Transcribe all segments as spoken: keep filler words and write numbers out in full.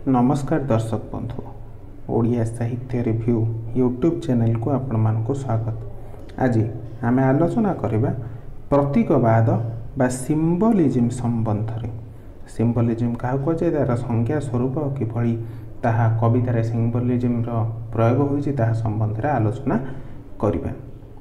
नमस्कार दर्शक बंधु ओडिया साहित्य रिव्यू यूट्यूब चैनल को आपण मानक स्वागत। आज आम आलोचना करबा प्रतीकवाद बा सिंबलिज्म संबंध रे। सिंबलिज्म क्या कहे तार संज्ञा स्वरूप किभली ताहा कवितार सिंबलिज्म रो प्रयोग होइछि ताहा संबंध रे आलोचना करबा।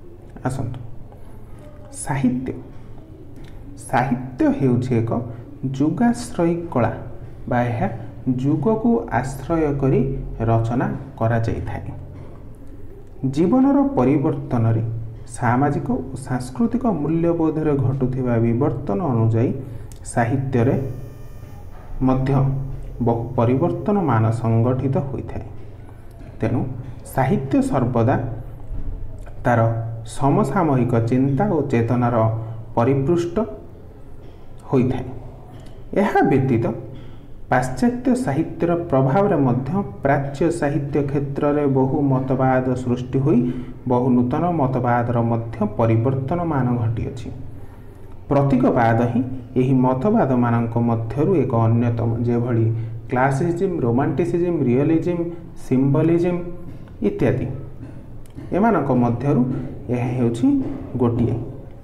आसंतु साहित्य साहित्य हेउछि एक जुगाश्रयी कला बा यह जुग को आश्रय करी रचना करा जाय थाए। जीवनर परिवर्तन रे सामाजिक और सांस्कृतिक मूल्यबोध रे घटुथिबा विवर्तन अनुଯାयी साहित्य रे मध्य बहु परिवर्तन मान संगठित होइथाए। तेणु साहित्य सर्वदा तार समसामयिक चिंता और चेतनार परिपृष्ट होइथाए। यह व्यतीत पाश्चात्य साहित्यर प्रभाव रे मध्य प्राच्य साहित्य क्षेत्र में बहु मतवाद सृष्टि होई बहु नूतन मतवादर मध्य परिवर्तन मान घटी। प्रतीकवाद ही यही मतवाद मानक मध्यरु एक अन्यतम, जेभली क्लासिसिज्म, रोमांटिसिज्म, रियलिज्म, सिंबलिज्म इत्यादि एमानक मध्यरु यह हेउछि गोटिए।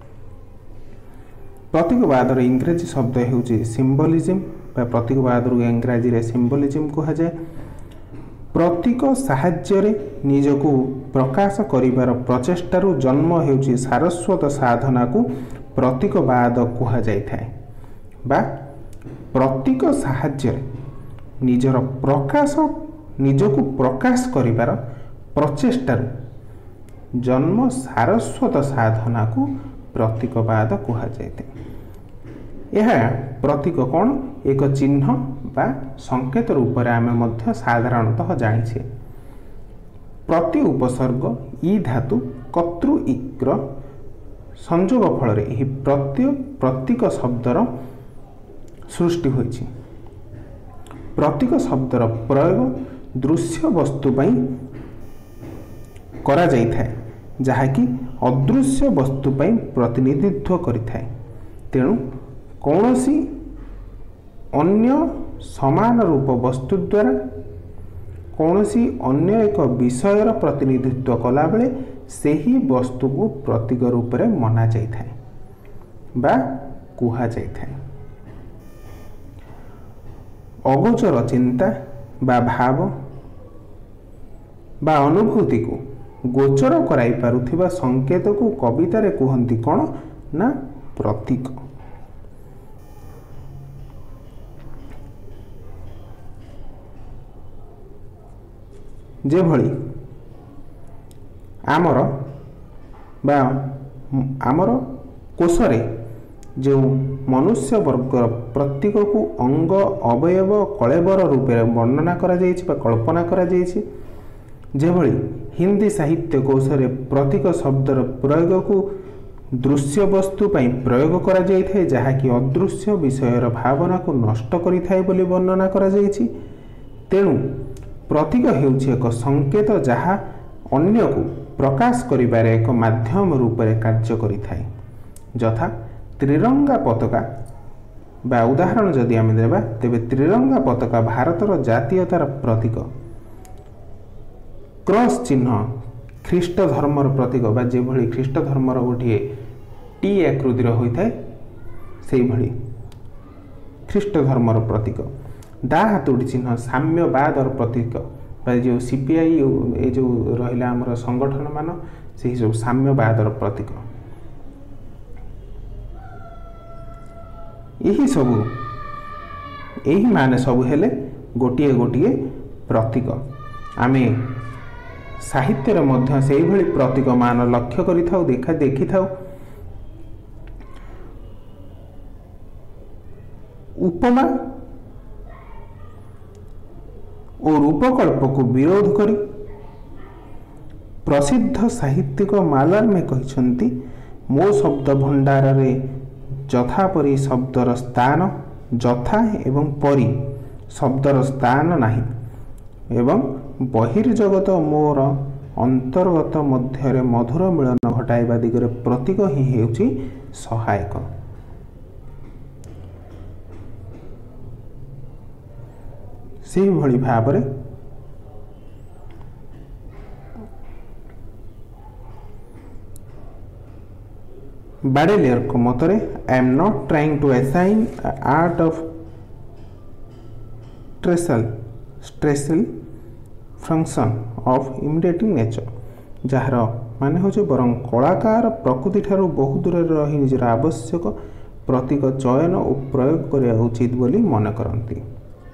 प्रतीकवादर इंग्रेजी शब्द हेउछि सिंबलिज्म बा प्रतीकवाद इंग्राजी रे सिंबलिज्म कहा जाए। प्रतीक साहाय्य निजको प्रकाश करिवार प्रचेष्टारु जन्म हेउछि सारस्वत साधना को प्रतीकवाद कहा जाए। बा प्रतीक साहाय्य निजर प्रकाश निजको प्रकाश करिवार प्रचेष्टारु जन्म सारस्वत साधना को प्रतीकवाद कहा जाए। यह प्रतीक कौन एक चिन्ह बा संकेत रूप में आम मध्य साधारणतः जानिछे। प्रति उपसर्ग ई धातु कर्तृ इक्र संयोग फल यही प्रत्यय प्रतीक शब्दर सृष्टि होइछि। प्रतीक शब्दर प्रयोग दृश्य वस्तु पई करा जाइथाए, जहाँकि अदृश्य वस्तु पई प्रतिनिधित्व करिथाए। तेणु कौनसी अन्य समान रूप वस्तु द्वारा कौनसी अन्य एक विषयर प्रतिनिधित्व कला बेले सेही वस्तु को प्रतीक रूप में मना जाइथाए बा कुहा जाइथाए। अगोचर चिंता बा भाव बा अनुभूति को गोचर कराई पारुथिबा संकेत को कवितारे कहंती कौन ना प्रतीक। जेभली आमर बा आमर कोशरे जो मनुष्य वर्गर प्रतीक को अंग अवयव कलेबर रूप में वर्णना करा जाइछि बा कल्पना करा जाइछि। जेभली हिंदी साहित्य कोशरे प्रतीक शब्दर प्रयोग को दृश्य वस्तु पई प्रयोग करा जाइथाए, जहाँकि अदृश्य विषयर भावना को नष्ट करिथाए बोली वर्णना करा जाइछि। तेणु प्रतीक हेउछि एक संकेत जहाँ अन्य को प्रकाश करिबारे एक माध्यम रूप में कार्य करिथाए। यथा त्रिरंगा पताका बा उदाहरण जदि आम देबा तेबे त्रिरंगा पताका भारतर जातीयतार प्रतीक। क्रॉस चिन्ह ख्रीष्ट धर्मर प्रतीक बा जेभली ख्रीष्ट धर्मर गोटे टी आकृतिर होइथाए सेही भली ख्रीष्ट धर्मर प्रतीक। दा हातुड़ी चिन्ह साम्यवादर प्रतीक बा जो सीपीआई ये जो रहिला हमर संगठन मान से सब साम्यवादर प्रतीक। यही सब यही माने सब हेले गोटिए गोटिए प्रतीक। आमे साहित्य रे मध्य सेही भली प्रतीक मान लक्ष्य करि थाउ देखा देखि थाउ। उपमा और रूपकल्प को विरोध करी प्रसिद्ध साहित्यिक मालार्मे कहते मो शब्द भंडार रे जथापरि शब्दर स्थान जथा एवं परि शब्दर स्थान नाही एवं बहिर्जगत मोर अंतर्गत मध्य मधुर मिलन घटाइबा दिगरे प्रतीक ही हेउछि सहायक। से भली भाव बाडेलियर को मतरे I am not trying to assign art of trestle stressful function of imitating nature जार माने हो बरं कलाकार प्रकृति ठारू बहु दूर रही निजर आवश्यक प्रतीक चयन और प्रयोग करने उचित बोली मन करती।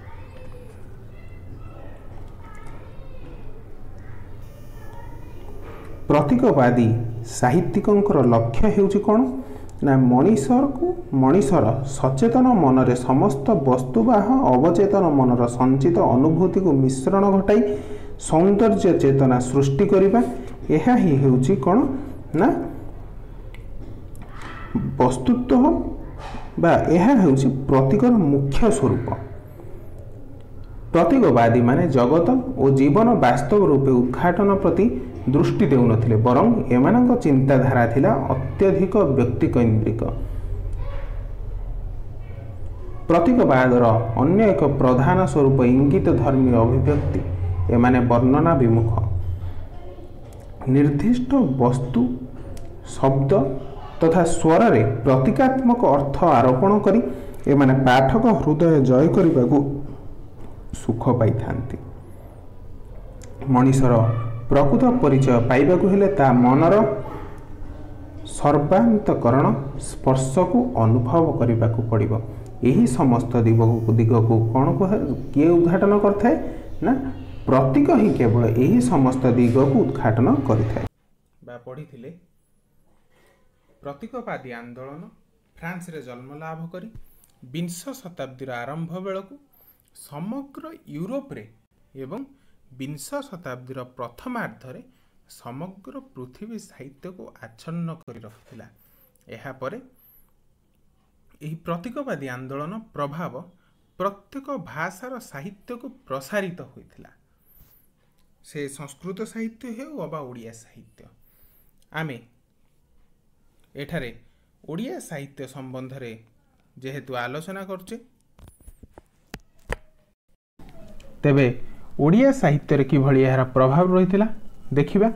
प्रतीकवादी साहित्यिकंकर लक्ष्य हेउछि कोन ना मनीषर को मनीषर सचेतन मनरे समस्त वस्तुबाह अवचेतन मनर संचित अनुभूति को मिश्रण घटाई सौंदर्य चेतना सृष्टि करिबा एहा ही हेउछि कोन ना वस्तुत्व बा एहा हेउछि प्रतीकर मुख्य स्वरूप। प्रतीकवादी माने जगत और जीवन वास्तव रूपे उद्घाटन प्रति दृष्टि देउनथिले बरं एमानक चिंताधारा थिला अत्यधिक व्यक्तिकेन्द्रिक। प्रतीकवादर अन्य एक प्रधान स्वरूप इंगित धर्मी अभिव्यक्ति एमाने वर्णना विमुख निर्दिष्ट वस्तु शब्द तथा स्वर रे प्रतीकात्मक अर्थ आरोपण करी एमाने पाठक हृदय जय करबाकू सुख पाई थांती। मनीषर प्रकृत परिचय पाइबाकू हेले ता मनर सर्वांतकरण स्पर्श को अनुभव करबाकू पड़िबो। यही समस्त दिगक दिगकू कौन किए उद्घाटन करथाय ना प्रतीक ही केवल यही समस्त दिगकू उद्घाटन करिथाय। बा पढ़िथिले प्रतीकवादी आंदोलन फ्रांस रे जन्म लाभ करी विंश शताब्दीर आरंभ बेलकू समग्र यूरोप रे एवं विंश शताब्दीर प्रथमार्धरे समग्र पृथ्वी साहित्य को आच्छन्न करी रखिथिला। एहा परे एही प्रतीकवादी आंदोलन प्रभाव प्रत्येक भाषार साहित्य को प्रसारित होइथिला। से संस्कृत साहित्य हेउ अबा ओडिया साहित्य। आमे एठारे ओडिया साहित्य संबंध रे जेहेतु आलोचना करछे तेबे ओडिया साहित्य रे कि भली यार प्रभाव रहिथिला देखिबा।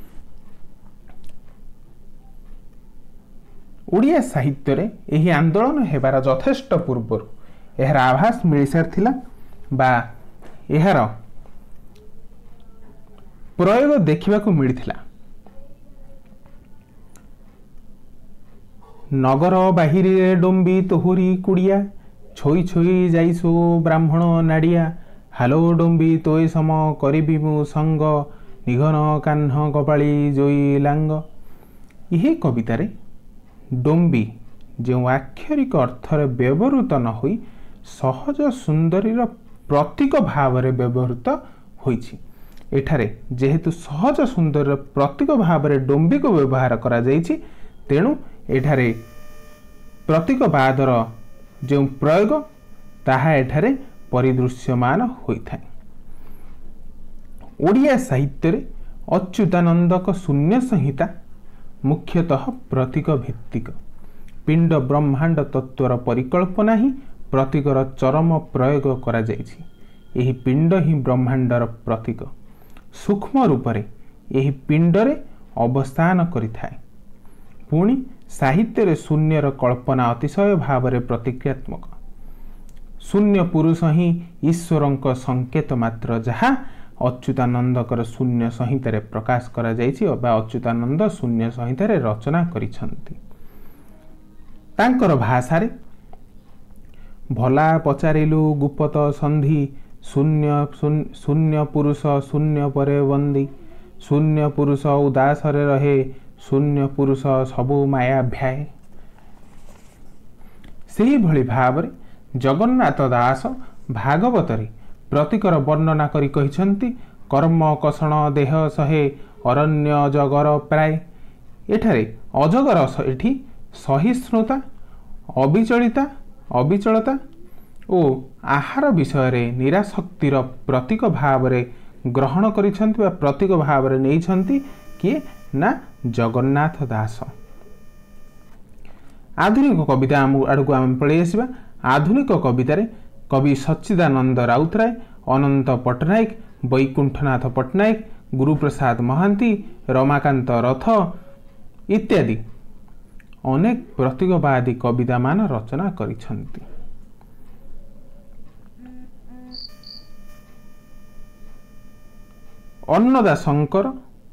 ओडिया साहित्य रे एही आंदोलन हेबार यथेष्ट पूर्व यार आभास मिल सारथिला बा यार प्रयोग देखिबाकू मिलिथिला। नगर बाहिरे डोंबी तोहरी कुड़िया छोई छोई जाइसो ब्राह्मण नाड़िया हालो डोंबी तोय सम करिबी मु संग निघन कान्ह कपाली जोई लांग। यही कवितारे डोंबी जो आक्षरिक अर्थरे व्यवहृत न होई सहज सुंदरीर प्रतीक भावरे व्यवहृत होइछि। एठारे जेहेतु सहज सुंदर प्रतीक भावरे डोंबी को व्यवहार करा जाइछि तेणु एठारे प्रतीकवादर जो प्रयोग ताहा एठारे परिदृश्यमान होइथाय। ओडिया साहित्य रे अच्युतानंदक शून्य संहिता मुख्यतः प्रतीक भित्तिक पिंड ब्रह्मांड तत्वर परिकल्पना ही प्रतीकर चरम प्रयोग करा जाइछि। एही पिंड ही ब्रह्मांडर प्रतीक सूक्ष्म रूप रे एही पिंड रे अवस्थान करिथाय। पुणी साहित्य रे शून्यर कल्पना अतिशय भाव रे प्रतिक्रियात्मक। शून्य पुरुष ही ईश्वरंक संकेत मात्र जहाँ अच्युतानंदकर शून्य संहिता रे प्रकाश करा जाइछि बा अच्युतानंद शून्य संहिता रे रचना करिसंती। तांकर भाषा रे भला पचारिलु गुप्त संधि शून्य शून्य पुरुष शून्य परे बंदी शून्य पुरुष उदास रे रहे शून्य पुरुष सबु मायाभ्याय। सेही भली भाव रे जगन्नाथ दास भागवतरे प्रतीकर वर्णना करी कहिसंती कर्म कषण देह सहे अरण्य अजगर प्राय। एठारे अजगर एठी सहिष्णुता अविचलिता अविचलता ओ आहार विषय रे निराशक्तिर प्रतीक भाव रे ग्रहण करिसंती बा प्रतीक भाव रे नेइसंती किए ना जगन्नाथ दास। आधुनिक कविता आड़ को आम पलि आसवा। आधुनिक कवितार कवि सच्चिदानंद राउतराय अनंत पट्टनायक, वैकुंठनाथ पट्टनायक, गुरुप्रसाद महांती, रमाकांत रथ इत्यादि अनेक प्रतीकवादी कविता मान रचना करिछन्ति। अन्नदाशंकर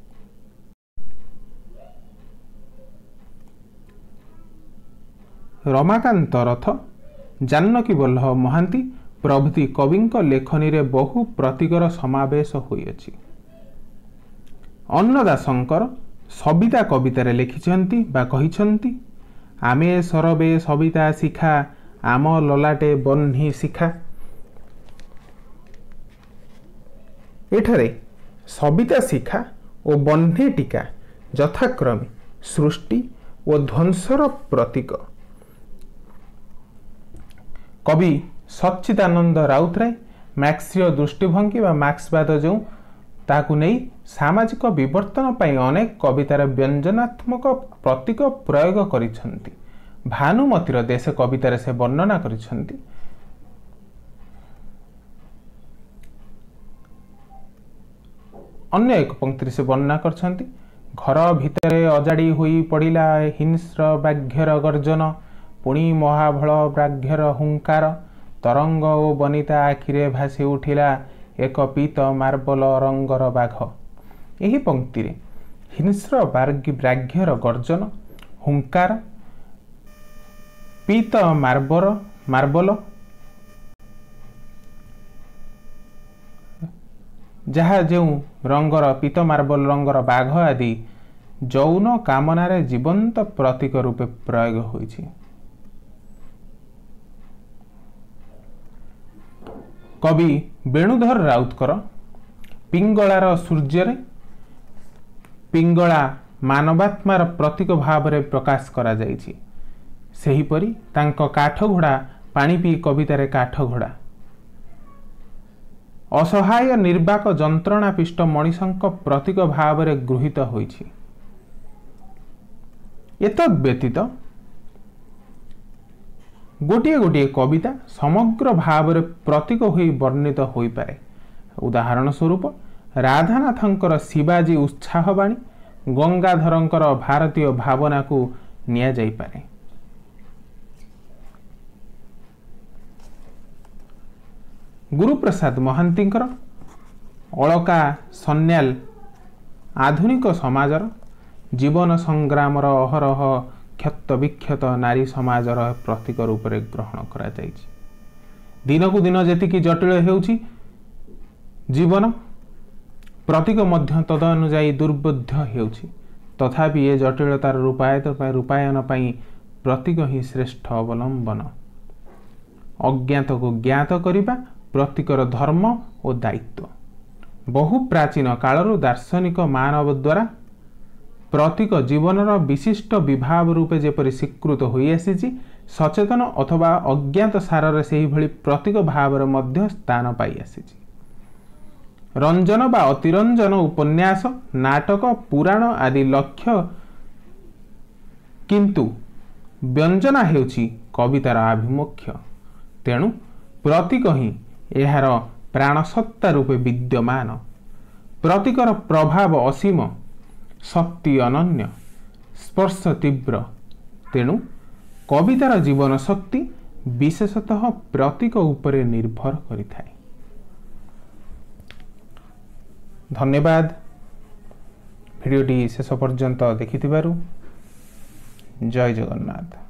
रमाकांत रथ, जानकी वल्लभ महांती प्रभृति कविंक लेखनी रे बहु प्रतीकर समावेश होइअछि। अन्नदाशंकर सविता कवितार लिखिछन्ति बा कहिछन्ति, आमे सरबे सविता शिखा, आम ललाटे बन्ही शिखा। एठारे सविता शिखा और बन्ही टीका यथाक्रमे सृष्टि और ध्वंसर प्रतीक। कवि सच्चिदानंद राउतराय मार्क्सीय दृष्टिभंगी व मार्क्सवाद जो ताकू नहीं सामाजिक विवर्तन पाई अनेक कवितार व्यंजनात्मक प्रतीक प्रयोग करिछन्ति। भानुमतीर देश कवितार से वर्णना करिछन्ति। अन्य एक पंक्ति से वर्णना करछन्ति, घर भितरे अजाड़ी हुई पड़िला हिंस्र व्याघ्यर गर्जन, पुणी महाबल व्याघ्यर हुंकार, तरंग ओ बनिता आखिरे भासी उठिला एक पीत मार्बल रंगर बाघ। यही पंक्ति रे हिंस्र व्याघ्यर गर्जन, हुंकार, पीत मार्बर मार्बल जहा जो रंगर पीत मार्बल रंगर बाघ आदि जौन कामनारे जीवंत प्रतीक रूपे प्रयोग होइछि। कवि वेणुधर राउतकर पिंगलार सूर्य पिंगला मानवात्मार प्रतीक भाव रे प्रकाश करा जाइछि। सेहीपरि तांको काठ घोड़ा पानी पी कवितारे काठ घोड़ा, असहाय निर्वाक जंत्रणा पिष्ट मनीषंक प्रतीक भाव रे गृहीत होइछि। एतद् व्यतीत गोटे गोटे कविता समग्र भाव रे प्रतीक होई वर्णित होई पारे। उदाहरण स्वरूप राधानाथंकर शिवाजी उत्साहवाणी, गंगाधरंकर भारतीय भावना को निया जाई पारे। गुरुप्रसाद महांतींकर अलका सन्याल आधुनिक समाजर जीवन संग्रामर अहरह क्षत विक्षत नारी समाजर प्रतीक रूप में ग्रहण करा जाइछि। दिन को दिन जेतिकी जटिल हेउछि जीवन, प्रतीक मध्य तदनुजायी दुर्बोध्य हेउछि। तथापि ये जटिलतार रूपायत रूपायन पाई प्रतीक ही श्रेष्ठ अवलंबन। अज्ञात को ज्ञात करिबा प्रतीकर धर्म और दायित्व। बहु प्राचीन कालरू दार्शनिक मानव द्वारा प्रतीक जीवनर विशिष्ट विभाव रूपे जेपरि स्वीकृत होई आसीछि, सचेतन अथवा अज्ञात साररे सेही भली प्रतीक भाव मध्य स्थान पाई आसीछि। रंजन बा अतिरंजन उपन्यास, नाटक, पुराण आदि लक्ष्य, किंतु व्यंजना हेउछि कवितार आभिमुख्य। तेणु प्रतीक ही एहार प्राणसत्ता रूपे विद्यमान। प्रतीकर प्रभाव असीम, शक्ति अनन्य, स्पर्श तीव्र। तेणु कवितार जीवन शक्ति विशेषतः प्रतीक उपरे निर्भर करिथाए। धन्यवाद। भिडियोटी शेष पर्यंत देखिथिबारु जय जगन्नाथ।